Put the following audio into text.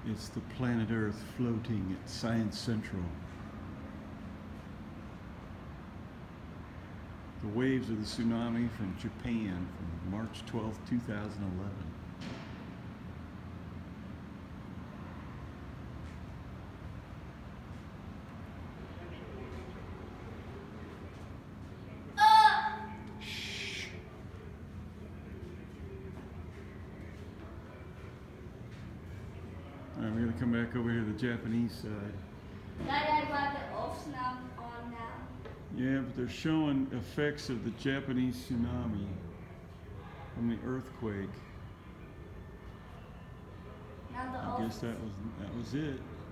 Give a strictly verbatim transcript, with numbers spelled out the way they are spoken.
It's the planet Earth floating at Science Central. The waves of the tsunami from Japan from March twelfth, two thousand eleven. Alright, we're going to come back over here to the Japanese side. Daddy, I got the Oceanic on now. Yeah, but they're showing effects of the Japanese tsunami from the earthquake. Now the I guess that was that was it.